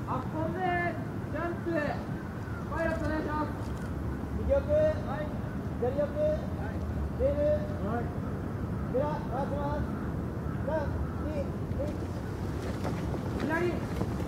あ、飛んで、ジャンプ、パイロットお願いします。 右奥、はい、左奥、はい、レール、はい、グラ、回します。3、2、1。 左。